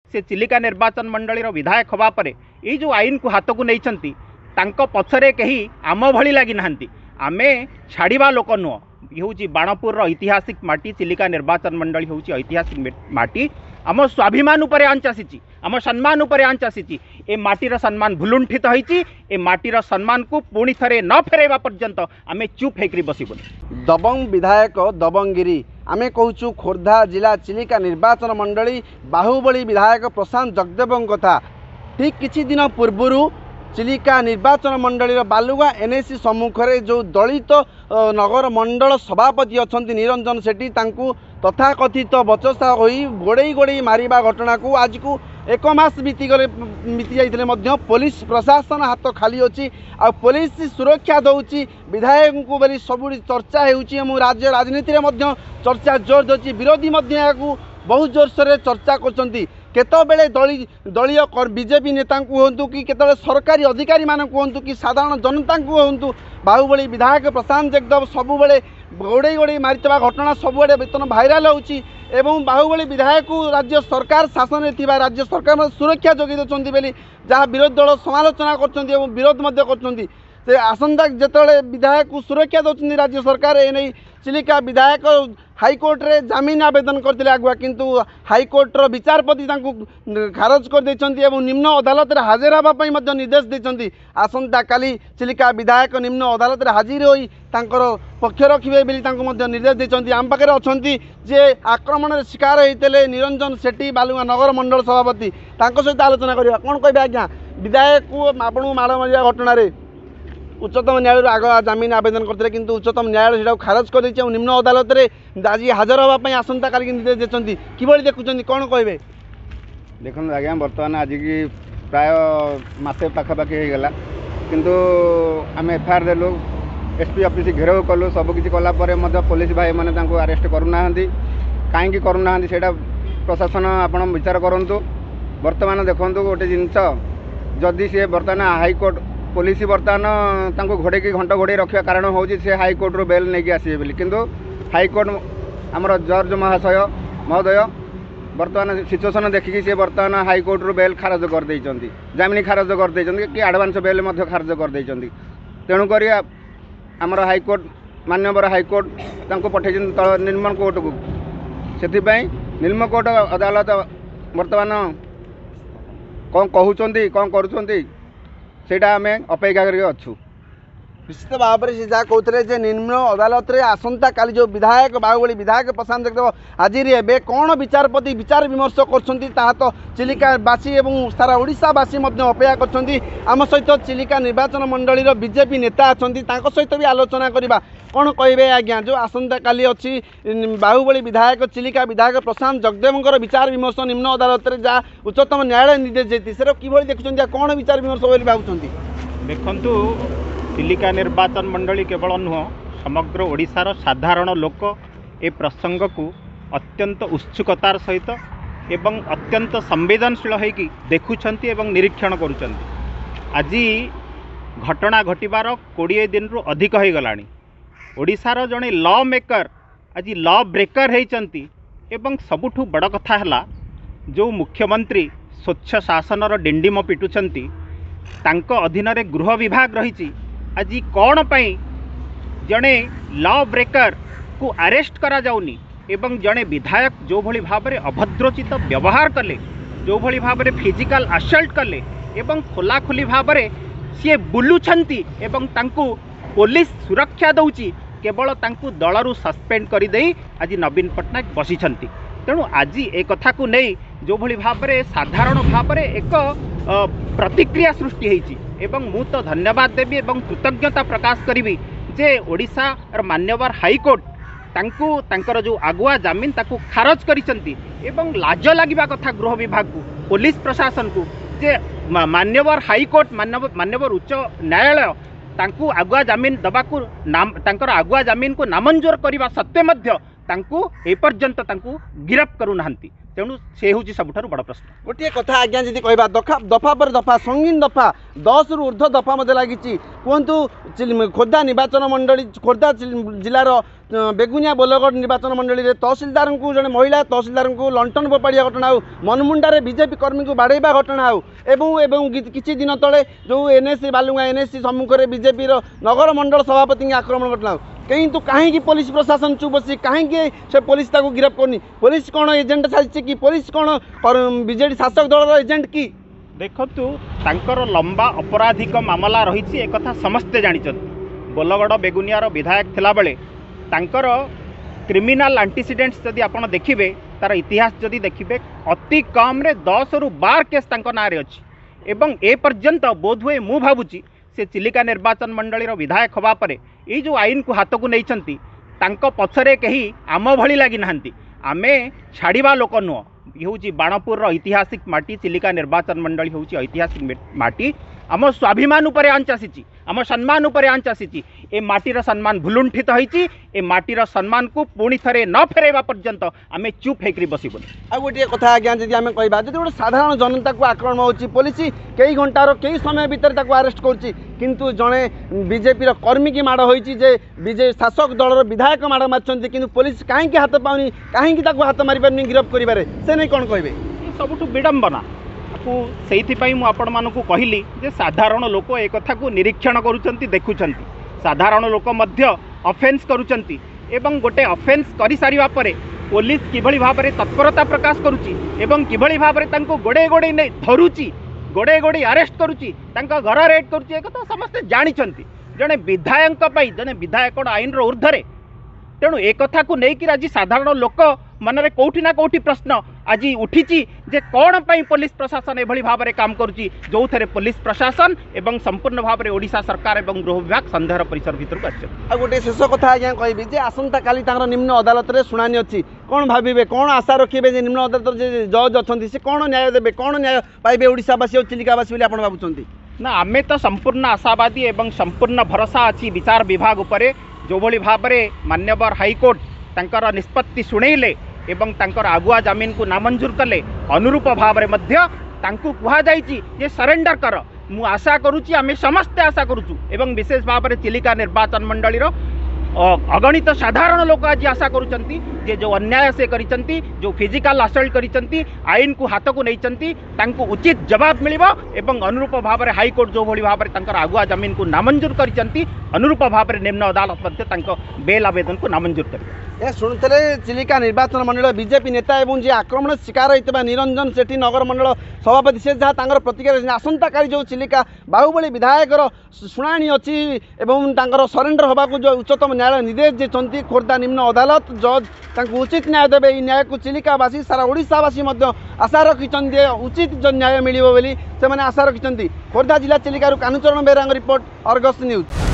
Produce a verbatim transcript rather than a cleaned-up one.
से चिलिका निर्वाचन मंडली विधायक हवा पर ये जो आईन को हाथ को नहीं पछरे कहीं आम भली लगी ना आमे छाड़ा लोक नुह ये हूँ बाणपुर ऐतिहासिक माटी चिलिका निर्वाचन मंडली हूँ ऐतिहासिक माटी आम स्वाभिमान उपर आंच आसी आम सम्मान उपर आंच आसी ए माटीर सम्मान भुलुंठित होती ए माटीर सम्मान को पुणी थे न फेरवा पर्यंत आम चुप होकर बसबू। दबंग विधायक दबंगिरी आमे कहूँ खोर्धा जिला चिलिका निर्वाचन मंडली बाहुबली विधायक प्रशांत जगदेव कथा ठीक किछि दिन पूर्व चिलिका निर्वाचन मंडलीर बालुगा एनएसी सम्मुख में जो दलित नगर मंडल सभापति अच्छा निरंजन सेठी तांकू तथाकथित बचसा हो गोड़े गोड़े मारिबा घटना को आज को एक मास बीती गले बीती जाते पुलिस प्रशासन हाथ खाली अच्छी आ पुलिस सुरक्षा दौची विधायक को बोली सब चर्चा हो राज्य राजनीति में चर्चा जोर दौची विरोधी बहुत जोर से चर्चा कर केतबेले दली दलीय बीजेपी नेता हूँ कि केतबेले सरकारी अधिकारी मान हूँ कि साधारण जनता हूँ बाहुबली विधायक प्रशांत जगदेव सबुबले गोड़े गोड़े मारिवा घटना सबुआड़े वेतन भाइराल होची एवं बाहुबली विधायक राज्य सरकार शासन में राज्य सरकार सुरक्षा जोगे देते बोली जहाँ विरोधी दल समालोचना कर विरोध कर आसंता जिते विधायक को सुरक्षा दौरान राज्य सरकार एने चिलिका विधायक हाईकोर्ट रे जमीन आवेदन करते आगुआ किंतु हाईकोर्टर विचारपति खारज कर देछंती एवं निम्न अदालत रे हाजिर होगापी निर्देश देछंती आसंता काली चिलिका विधायक निम्न अदालत रे हाजिर होई तांकर पक्ष रखिबे बोली तांको निर्देश देछंती। आम पाखे अछंती जे आक्रमण रे शिकार होइतेले निरंजन सेठी बालुगा नगर मंडल सभापति तांको सहित आलोचना करिया कोन कहबे आज्ञा विधायक को आपन माड़ मारिया घटना रे उच्चतम न्यायालय आग जमीन आवेदन करते किंतु उच्चतम न्यायालय से खारज कर निम्न अदालत में आज हाजर होगापी आसंता काली निर्देश देते किभली देखुं कौन कहे देखो आज्ञा बर्तमान आज की प्राय मसे पाखापाखि होगला किंतु आम एफआईआर देलु एसपी ऑफिस घेराव कलु सबकि कलापर पुलिस भाई मैंने अरेस्ट करूना कहीं करूना से प्रशासन आपण विचार करूँ बर्तमान देखूँ गोटे जिनस जदि सी बर्तमान हाईकोर्ट पुलिस बर्तमान घोड़े की घंट घोड़े रखा कारण हूँ से हाईकोर्ट रू बेल नहीं आसवे बोली किंतु हाईकोर्ट आमर जज महाशय महोदय बर्तमान सिचुएसन देखिकी सी बर्तमान हाईकोर्ट रू बेल खारज कर देइचंती जमीन खारज कर देइचंती कि एडवांस बेल मध्य खारज कर देइचंती तेणुक आमर हाईकोर्ट माननीय हाईकोर्ट तांको पठे तल निर्मल कोर्ट को से निर्मल कोर्ट अदालत बर्तमान कौन कहते कौन करुँच सेटा आम अपेक्षा करके अच्छु। निश्चित भाव में से जहाँ कहते निम्न अदालत रे आसंता काली जो विधायक बाहुबली विधायक प्रशांत जगदेव हाजिर हे कौन विचारपति विचार विमर्श कर तो चिलिकावासी और सारा ओडिशावासी अपेक्षा करम सहित चिलिका निर्वाचन मंडलीर बीजेपी नेता अच्छा सहित भी आलोचना करवा कौन कहे आज्ञा जो आसंता काली अच्छी बाहुबली विधायक चिलिका विधायक प्रशांत जगदेव विचार विमर्श निम्न अदालत में जहाँ उच्चतम न्यायालय निर्देश देती से कि देखुं कौन विचार विमर्श बोली भावुं देखु चिलिका निर्वाचन मंडली केवल नुह समग्र ओडिशार साधारण लोक ए प्रसंग को अत्यंत उत्सुकतार सहित एवं अत्यंत संवेदनशील होगी देखुंट एवं निरीक्षण करुँच। आज घटना घटवार कोड़े दिन रु अधिक हो गलानी ओडिशार जड़े लॉ मेकर आज लॉ ब्रेकर होती एवं सबुठु बड़ कथा है जो मुख्यमंत्री स्वच्छ शासन डिंडिम पिटुंट तांको अधीन गृह विभाग रही आज कौन पाई जड़े लॉ ब्रेकर को अरेस्ट करा जाउनी एवं जड़े विधायक जो भली भाव में अभद्रोचित व्यवहार कले जो भली भाव में फिजिकल असल्ट कले एवं खोलाखोली भाव में सी बुलुछंती एवं तांकु पुलिस सुरक्षा दौची केवल तांकु दलरू सस्पेंड कर देई आज नवीन पट्टनायक बसिछंती। तेणु आज ए कथा को नहीं जो भली भाव में साधारण भाव में एक प्रतिक्रिया सृष्टि होती एवं मु तो धन्यवाद देवी एवं कृतज्ञता प्रकाश करी जे ओडिशा मान्यवर हाईकोर्ट तांकु तांकर जो आगुआ जमीन ताकू खारज करिसंती एवं लाज लगिबा कथा गृह विभाग को पुलिस प्रशासन को जे मान्यवर हाईकोर्ट मान्यवर मान्यवर उच्च न्यायालय तांकु आगुआ जमीन दबाकू नाम तांकर आगुआ जमीन को नामंजूर करने सत्वे मध्य तांकु एपर्यंत तांकु गिरफ्त करूनाहांती तेणु से हूँ सबुठारु बड़ प्रश्न। गोटे कथा आज्ञा जी कहवा दफा दफा पर दफा संगीन दफा दस रु ऊर्ध्व दफा मत लगी कहतु खोर्धा निर्वाचन मंडली खोर्धा जिलार बेगुनिया बोलगढ़ निर्वाचन मंडली में तहसिलदार को जड़े महिला तहसिलदार को लंटन फोपाड़िया घटना हो मनमुंडारे बीजेपी कर्मी को बाड़ेबा घटना हो एवं एवं किछि दिन तले जो एनएससी बालुगा एनएससी सम्मुख में बीजेपी नगर मंडल सभापति आक्रमण घटना हो किंतु कहीं पुलिस प्रशासन चुप बसी कहीं से पुलिस ताको गिरफ्त करनी पुलिस कौन एजेंट साजिश कि पुलिस कौन बीजेडी शासक दल एजेंट कि देखु तांकर लंबा अपराधिक मामला रही एक कथा समस्ते जानते बोलगढ़ बेगुनियार विधायक थिला बेले तांकर क्रिमिनाल एंटीसीडेंट्स जदि आपण देखिबे तार इतिहास जदि देखिबे अति कम रे दस रु बार केस तांको नारे अछि एवं ए पर्यंत बोधहुए मु भाबुची से चिलिका निर्वाचन मंडलीर विधायक हवा परे ये जो आईन को हाथ को नहीं तांको पछरे कहीं आम भली लगी नांती आमे छाड़वा लोक नुह ये हूँ बाणपुर ऐतिहासिक माटी चिलिका निर्वाचन मंडली हूँ ऐतिहासिक माटी आम स्वाभिमान उपर आंच आसी आम सम्मान उपर आंच आसी ए माटीर सम्मान भुलुंठित होती ए माटीर सम्मान को पुणी थे न फेरवा पर्यंत आम चुप होकर बसबुन। आ गोटे कथा आज्ञा जी आम कहवा जो गोटे साधारण जनता को आक्रमण हो पुलिस कई घंटार कई समय भितर अरेस्ट कर किंतु जड़े बीजेपी कर्मी की माड़ होती बीजे शासक दलर विधायक माड़ मार्च कि पुलिस कहीं हाथ पाऊनी कहीं हाथ मारि पारनी गिरफ्त करें से नहीं कौन कहे सबुठ विडंबना से आपण मानक कहली जे साधारण लोक एक कथा को निरीक्षण करुचंती देखुचंती साधारण लोक मध्य अफेन्स करुचंती एवं गोटे अफेन्स करि सारिबा परे पुलिस किभली भाव में तत्परता प्रकाश करुची एवं किभली भाव में तांको गोड़े गोड़े नहीं धरुची गोड़े गोड़े अरेस्ट करुची तांका घर रेड करुची एक कथा समस्ते जानिचंती जड़े विधायक पई जड़े विधायक आईन रो ऊर्ध्वरे तेणु एक कथा को लेकिन आज साधारण लोक मनरे कोठी ना कोठी प्रश्न आज उठी जे कौन पाई पुलिस प्रशासन एभली भाव में काम करुची जो थे पुलिस प्रशासन एवं संपूर्ण भाव में ओडिशा सरकार एवं गृह विभाग संदेहर परिसर भीतर आ गोटे शेष कथा आज्ञा कहबी जे आसंता काली तांकर निम्न अदालत रे शुणानी अच्छी कौन भाविबे कौन आशा रखिबे जे निम्न अदालत जे जज अछंती से कौन न्याय देबे कौन न्याय पाइबे ओडिशावासी और चिलिकावासी बोली आपण भाबुचंती ना आमे तो संपूर्ण आशावादी एवं संपूर्ण भरोसा अच्छी विचार विभाग उपरे जो भली भाव में मान्यवर हाईकोर्ट तांकर निष्पत्ति शुणेले एवं तांकर आगुआ जमीन को नामंजूर कले अनुरूप भाव में मध्य तांकु कुहा जाइछि जे सरेंडर कर मु आशा करुची आमे समस्ते आशा करुचु एवं विशेष भाव में चिलिका निर्वाचन मंडलीर अगणित साधारण लोक आज आशा करुचंती जे जो अन्याय से करिचंती जो फिजिकल असल्ट करिचंती आईन को हाथ को नहींचंती तांको उचित जवाब मिलिबो एवं अनुरूप भाव में हाईकोर्ट जो भली भाव में तांकर आगुआ जमीन को नामंजूर करिचंती अनुरूप भाव में निम्न अदालत मध्य तांको बेल आवेदन को नामंजूर करिबो। ए शुणुते चिलिका निर्वाचन मंडल बीजेपी नेता एवं जी आक्रमण शिकार होता निरंजन सेठी नगर मंडल सभापति से जहाँ तांकर प्रतिक्रिया आसंता काली जो चिलिका बाहुबली विधायकर शुणाणी अच्छी एवं तांकर सरेंडर होगा जो उच्चतम न्यायालय निर्देश देते खोर्धा निम्न अदालत जज तांको उचित न्याय देवे ये न्याय को चिलिकावासी सारा ओडिशावासी आशा रखिंट उचित जो न्याय मिलिबो बोली से आशा रखिंट खोर्धा जिला चिलिकार कानुचरण बेरांग रिपोर्ट अर्गस न्यूज।